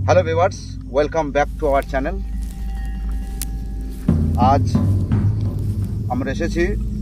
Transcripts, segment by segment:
Hello viewers, welcome back to our channel. আজ আমরা এসেছি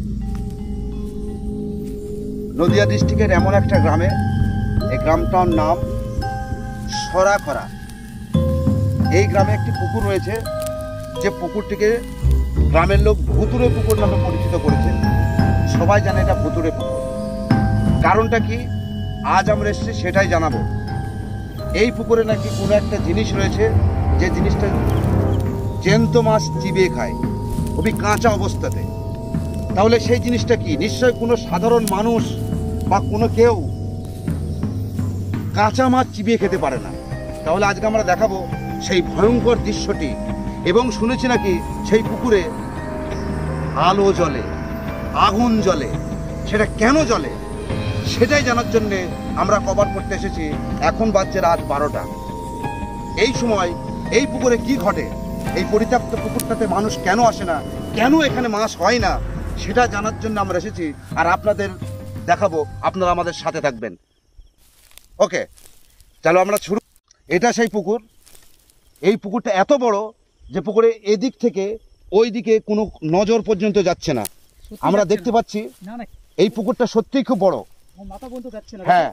নদিয়া ডিস্ট্রিক্টের এমন একটা গ্রামে। এই গ্রামটার নাম সরাখরা। এই গ্রামে একটি পুকুর রয়েছে, যে পুকুরটিকে গ্রামের লোক ভুতুরে পুকুর নামে পরিচিত করেছে। সবাই জানে এটা ভুতুরে পুকুর। কারণটা কি আজ আমরা এসেছি সেটাই জানাবো। এই পুকুরে নাকি কোনো একটা জিনিস রয়েছে, যে জিনিসটা জ্যান্ত মাছ চিবিয়ে খায়, খুবই কাঁচা অবস্থাতে। তাহলে সেই জিনিসটা কি? নিশ্চয় কোনো সাধারণ মানুষ বা কোনো কেউ কাঁচা মাছ চিবিয়ে খেতে পারে না। তাহলে আজকে আমরা দেখাবো সেই ভয়ঙ্কর দৃশ্যটি। এবং শুনেছি নাকি সেই পুকুরে আলো জ্বলে, আগুন জ্বলে। সেটা কেন জ্বলে সেটাই জানার জন্যে আমরা কভার করতে এসেছি। এখন বাজছে রাত 12টা। এই সময় এই পুকুরে কি ঘটে, এই পরিত্যক্ত পুকুরটাতে মানুষ কেন আসে না, কেন এখানে মাছ হয় না, সেটা জানার জন্য আমরা এসেছি। আর আপনাদের দেখাবো, আপনারা আমাদের সাথে থাকবেন। ওকে, চলো আমরা শুরু। এটা সেই পুকুর। এই পুকুরটা এত বড় যে পুকুরে এদিক থেকে ওই দিকে কোনো নজর পর্যন্ত যাচ্ছে না। আমরা দেখতে পাচ্ছি এই পুকুরটা সত্যিই খুব বড়। হ্যাঁ,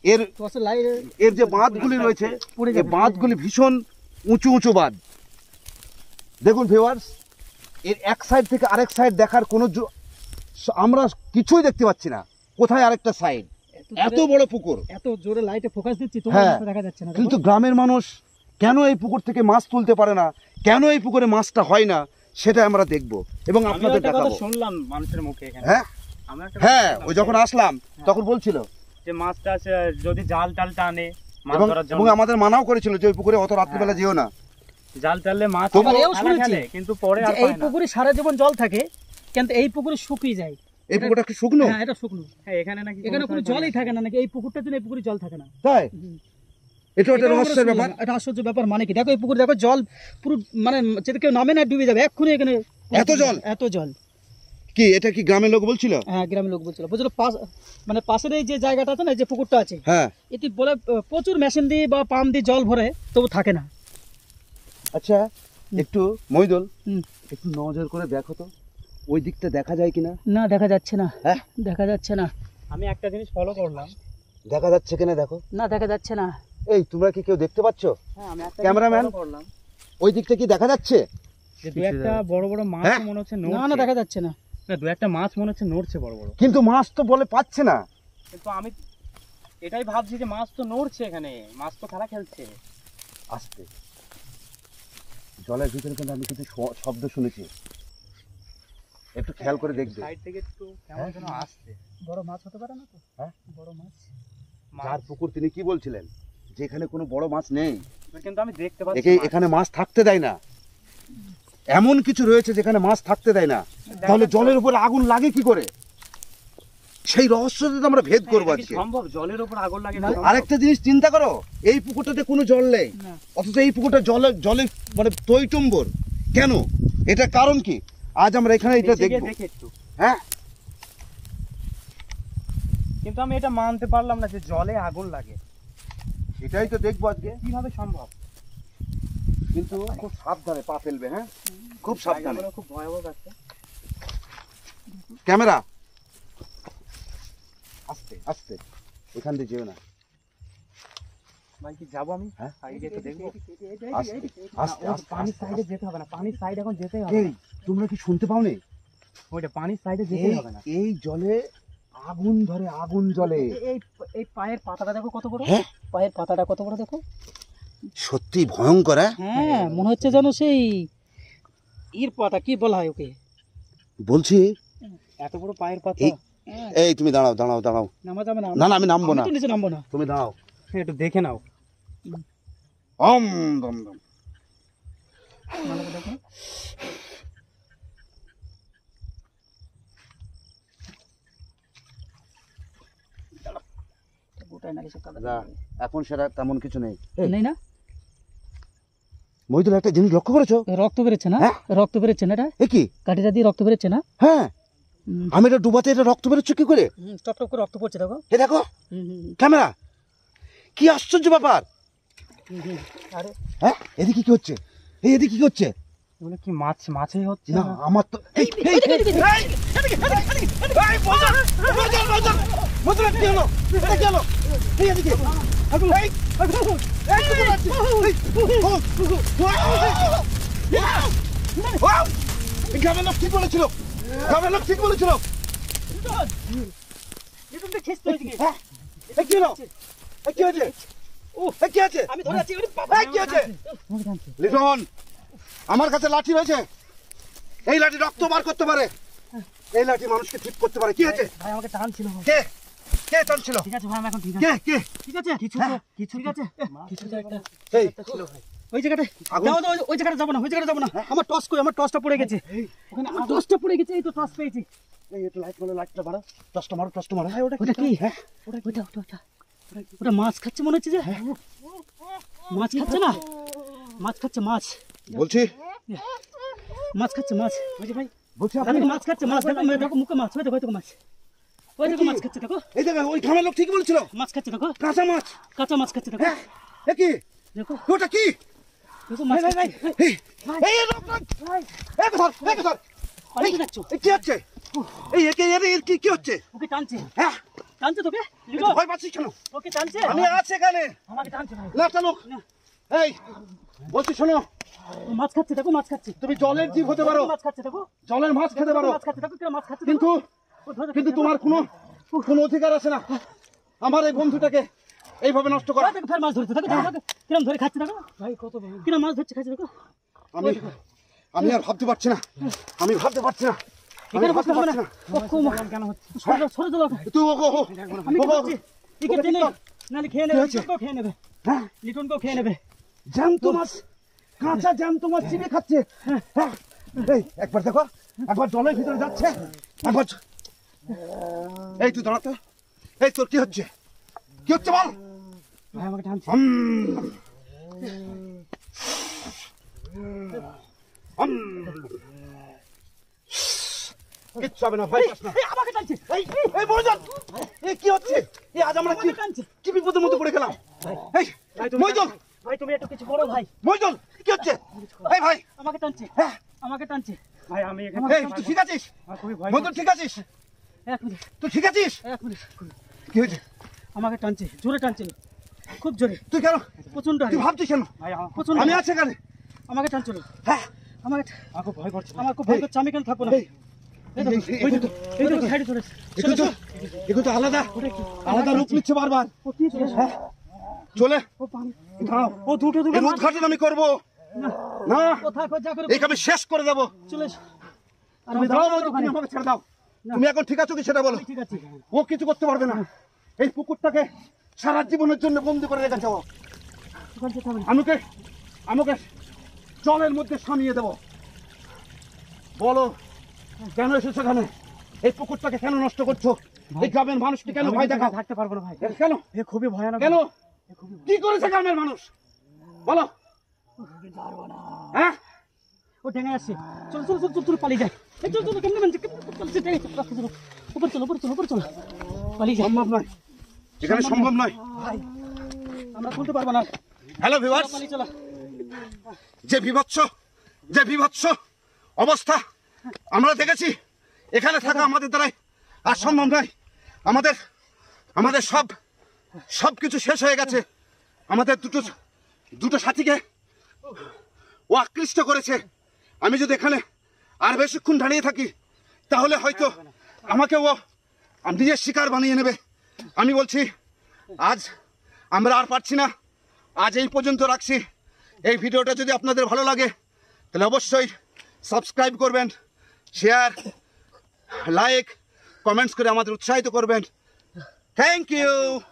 এর যে বাঁধগুলি রয়েছে, এই বাঁধগুলি ভীষণ উঁচু উঁচু বাঁধ। দেখুন ভিউয়ার্স, এর এক সাইড থেকে আরেক সাইড দেখার কোনো আমরা কিছুই দেখতে পাচ্ছি না। কোথায় আরেকটা সাইড? এত বড় পুকুর, এত জোরে লাইটে ফোকাস দিচ্ছি তো দেখা যাচ্ছে না। কিন্তু গ্রামের মানুষ কেন এই পুকুর থেকে মাছ তুলতে পারে না, কেন এই পুকুরে মাছটা হয় না, সেটা আমরা দেখব এবং আপনাদের দেখাবো। শুনলাম মানুষের মুখে এখানে। হ্যাঁ, ওই যখন আসলাম তখন বলছিল যে মাছটা যদি জাল টাল টানে এবং আমাদের মানাও করেছিল যে ওই পুকুরে অত রাত্রিবেলা যেও না, জাল টানলে মাছ। কিন্তু পরে এই পুকুরে সারা জীবন জল থাকে, কিন্তু এই পুকুরে শুকিয়ে যায়। এই পুকুরটা কি শুকনো? হ্যাঁ, এটা শুকনো। হ্যাঁ, এখানে নাকি এখানে কোনো জলই থাকে না নাকি? এই পুকুরটাতে এই পুকুরে জল থাকে না, তাই? এটা একটা রহস্যের ব্যাপার। এটা আশ্চর্য ব্যাপার। মানে কি, দেখো এই পুকুরে দেখো জল পুরো, মানে যদি কেউ নামে না ডুবে যাবে এক্ষুনি। এখানে এত জল, এত জল। কি এটা কি গ্রামের লোক বলছিল? হ্যাঁ, গ্রামের লোক বলছিল। বুঝলো, মানে পাশের এই যে জায়গাটা আছে না, যে পুকুরটা আছে, হ্যাঁ, এটি বলে প্রচুর মেশিন দিয়ে বা পাম্প দিয়ে জল ভরে, তবু থাকে না। আচ্ছা, একটু মইদুল, একটু নজর করে দেখো তো ওই দিকটা দেখা যায় কিনা। না, দেখা যাচ্ছে না। হ্যাঁ, দেখা যাচ্ছে না। আমি একটা জিনিস ফলো করলাম, দেখা যাচ্ছে কিনা দেখো। না, দেখা যাচ্ছে না। এই তোমরা কি কেউ দেখতে পাচ্ছ? হ্যাঁ, আমি একটা ক্যামেরাম্যান করলাম, ওই দিকটা কি দেখা যাচ্ছে? যে দু একটা বড় বড় মাছ মনে হচ্ছে নড়ছে। না, দেখা যাচ্ছে না। না, দু একটা মাছ মনে হচ্ছে নড়ছে বড় বড়, কিন্তু মাছ তো বলে পাচ্ছে না। কিন্তু আমি এটাই ভাবছি যে মাছ তো নড়ছে, এখানে মাছ তো খেলা খেলছে। আস্তে, জলের ভিতরে কিন্তু আমি কিছু শব্দ শুনেছি, একটু খেয়াল করে দেখবে। সাইড থেকে একটু কেমন যেন আসছে। বড় মাছ হতে পারে না তো? হ্যাঁ, বড় মাছ। যার পুকুর তিনি কি বলছিলেন যে এখানে কোনো বড় মাছ নেই, কিন্তু আমি দেখতে পাচ্ছি এখানে মাছ থাকতে দেয় না। এমন কিছু রয়েছে যেখানে মাছ থাকতে দেয় না। তাহলে জলের উপরে আগুন লাগে কি করে? সেই রহস্যটা তো আমরা ভেদ করবো আজকে। সম্ভব জলের উপর আগুন লাগে? আরেকটা জিনিস চিন্তা করো, এই পুকুরটাতে কোনো জল নেই, অথচ এই পুকুরটা জলে মানে টইটুম্বর কেন? এটা কারণ কি? আজ আমরা এখানে এটা দেখবো। হ্যাঁ, কিন্তু আমি এটা মানতে পারলাম না যে জলে আগুন লাগে। এটাই তো দেখবো আজকে কিভাবে সম্ভব। কিন্তু খুব সাবধানে পা ফেলবে। হ্যাঁ, খুব সাবধানে। খুব ভয়াবহ একটা ক্যামেরা, আস্তে আস্তে, এখান দিয়ে যেও না। ভাই, কি যাবো আমি? হ্যাঁ, সাইডে তো দেখবো। আস্তে আস্তে, পানির সাইডে যেতে হবে না, পানির সাইড এখন যেতেই হবে। এই তোমরা কি শুনতে পাওনি? ওইটা পানির সাইডে যেতেই হবে না। এই জলে আগুন ধরে, আগুন জ্বলে। এই পায়ের পাতাটা দেখো কত বড়। হ্যাঁ, পায়ের পাতাটা কত বড় দেখো। সত্যি ভয়ঙ্কর। হ্যাঁ, মনে হচ্ছে যেন সেই ইর পাতা, কি বলা হয় ওকে, বলছি এত বড় পায়ের পাতা। এই তুমি দাঁড়াও দাঁড়াও দাঁড়াও। নামা যাবে না? না না, আমি নামবো না। নিচে নামবো না, তুমি দাঁড়াও, একটু দেখে নাও। ওম দম দম। দেখো, এখন সেটা তেমন কিছু নেই। নেই না? মহিদুল, একটা জিনিস লক্ষ্য করেছো? রক্ত বেরোচ্ছে না? রক্ত বেরোচ্ছে না? এটা কি কাঠিটা দিয়ে রক্ত বেরোচ্ছে না? হ্যাঁ, আমি এটা ডুবাতে এটা রক্ত বেরোচ্ছে কি করে? টপ টপ করে রক্ত পড়ছে দেখো। এ দেখো ক্যামেরা, কি আশ্চর্য ব্যাপার। আরে হ্যাঁ এদিকে কি হচ্ছে? এই এদিকে কি হচ্ছে? এগুলো কি মাছই হচ্ছে না আমার তো এই গ্রামের লোক ঠিক বলেছিল, গ্রামের লোক ঠিক বলেছিল। কি হলো? কি হয়েছে? কি আছে? আমি ধরে আছি। কি আছে? লিটন, আমার কাছে লাঠি রয়েছে, এই লাঠি রক্ত বার করতে পারে, এই লাঠি মানুষকে ঠিক করতে পারে। কি আছে? ভাই আমাকে টানছিল। কে কে টানছিল? ঠিক আছে ভাই, আমি এখন ঠিক কে আছে। কে ঠিক আছে কিছু ঠিক আছে কিছু তো একটা এই ছিল ভাই। ওই জায়গাটা যাও, ওই জায়গাটা যাবো না, ওই জায়গাটা যাবো না। আমার টর্চ কই? আমার টর্চটা পড়ে গেছে ওখানে। আমার টর্চটা পড়ে গেছে। এই তো টর্চ পেয়েছি। এই একটু লাইট মারো, লাইটটা মারো, টর্চটা মারো, টর্চটা মারো। ভাই ওটা কি? হ্যাঁ ওটা মাছ খাচ্ছে মনে হচ্ছে যে। মাছ খাচ্ছে না? মাছ খাচ্ছে, মাছ বলছি, মাছ খাচ্ছে, মাছ। ওই যে ভাই বলছি আপনি মাছ খাচ্ছে, মাছ। দেখো দেখো মুখে মাছ। ওই দেখো মাছ, ওই দেখো মাছ খাচ্ছে। দেখো এই জায়গায় ওই গ্রামের লোক ঠিক বলেছিল, মাছ খাচ্ছে। দেখো কাঁচা মাছ, কাঁচা মাছ খাচ্ছে। দেখো এ কি? দেখো ওটা কি? দেখো মাছ খাচ্ছে। এই এই লোক ভাই এই কথা পালিয়ে যাচ্ছ? এই কি হচ্ছে? এই একে এর কি হচ্ছে? ওকে টানছে। হ্যাঁ টানছে তোকে? লিডো ভয় পাচ্ছিস কেন? ওকে টানছে। আমি আছি এখানে। আমাকে টানছে ভাই। না চলো। এই বলছি শোনো, ও মাছ খাচ্ছে। দেখো মাছ খাচ্ছে। তুমি জলের জীব হতে পারো, মাছ খাচ্ছে। দেখো জলের মাছ খেতে পারো, মাছ খাচ্ছে। দেখো কিরম মাছ খাচ্ছে। কিন্তু কিন্তু তোমার কোনো অধিকার আছে না আমার এই বন্ধুটাকে এইভাবে নষ্ট করা। দেখো ফের মাছ ধরছে। দেখো কিরম ধরে খাচ্ছে। দেখো ভাই কত কিরম মাছ ধরছে, খাচ্ছে। দেখো আমি আর ভাবতে পারছি না, আমি ভাবতে পারছি না, আমি এখানে ভাবতে বসতে হবে পারছি না। না। কেন হচ্ছে? সরে চলো। তুই আমি কি বলছি? টিকে টেনে নালে খেয়ে নেবে। লিটনকেও খেয়ে নেবে। হ্যাঁ লিটনকেও খেয়ে নেবে। জ্যান্ত মাছ, কাঁচা জ্যান্ত মাছ চিবিয়ে খাচ্ছে। হ্যাঁ এই একবার দেখো, একবার জলের ভিতরে যাচ্ছে, একবার এই তুই দাঁড়াতে। এই তোর কি হচ্ছে? কি হচ্ছে বল? ভাই আমাকে টানছে। কিচ্ছু হবে না, ভয় পাস না। আমাকে টানছে। এই ময়দান, এই কি হচ্ছে? এই আজ আমরা কি বিপদের মধ্যে পড়ে গেলাম? এই ময়দান, ভাই তুমি একটু কিছু করো ভাই। ময়দান কি হচ্ছে? এই ভাই আমাকে টানছে। হ্যাঁ আমাকে টানছে। ভাই আমি এখানে এই তুই ঠিক আছিস? খুবই ভয়। ময়দান ঠিক আছিস? এক মিনিট, তুই ঠিক আছিস? এক মিনিট। কি হয়েছে? আমাকে টানছে, জোরে টানছে, খুব জোরে। তুই কেন? প্রচন্ড। তুই ভাবছিস কেন? ভাই প্রচন্ড। আমি আছি এখানে। আমাকে টানছিল। হ্যাঁ আমাকে খুব ভয় করছে। আমার খুব ভয় করছে। আমি কেন থাকবো না? এই দেখো সাইডে চলে এগুলো তো আলাদা আলাদা রূপ নিচ্ছে বারবার। ও কি চলে? হ্যাঁ চলে ও পানি। দাঁড়াও, ও দুটো এর উদ্ঘাটন আমি করবো না, কোথায় যা করে এই আমি শেষ করে দেবো। চলে এসো। আর তুমি দাও বৌদি, তুমি আমাকে ছেড়ে দাও। তুমি এখন ঠিক আছো কি সেটা বলো। ঠিক আছে। ও কিছু করতে পারবে না। এই পুকুরটাকে সারা জীবনের জন্য বন্দি করে রেখেছে ও। আমাকে জলের মধ্যে সামিয়ে দেবো। বলো কেন এসেছো এখানে? এই পুকুরটাকে কেন নষ্ট করছো? এই গ্রামের মানুষকে কেন ভয় দেখাও? থাকতে পারবো না ভাই। কেন? এ খুবই ভয়ানক। কেন? কি করেছে গ্রামের মানুষ বলো? হ্যাঁ ও ডেঙে আসছে। চলো চলো চলো চলো পালিয়ে যায়। এই চলো চলো কেমনে মানে উপর চলো উপর চলো উপর চলো পালিয়ে যায়। সম্ভব নয়, এখানে সম্ভব নয় ভাই, আমরা তুলতে পারবো না। হ্যালো ভিউয়ার্স, পালিয়ে চলো। যে বিভৎস অবস্থা আমরা দেখেছি, এখানে থাকা আমাদের দ্বারাই আর সম্ভব নয়। আমাদের সব কিছু শেষ হয়ে গেছে। আমাদের দুটো সাথীকে ও আকৃষ্ট করেছে। আমি যদি এখানে আর বেশিক্ষণ দাঁড়িয়ে থাকি তাহলে হয়তো আমাকে ও নিজের শিকার বানিয়ে নেবে। আমি বলছি আজ আমরা আর পারছি না, আজ এই পর্যন্ত রাখছি। এই ভিডিওটা যদি আপনাদের ভালো লাগে তাহলে অবশ্যই সাবস্ক্রাইব করবেন, শেয়ার, লাইক, কমেন্টস করে আমাদের উৎসাহিত করবেন। Thank you.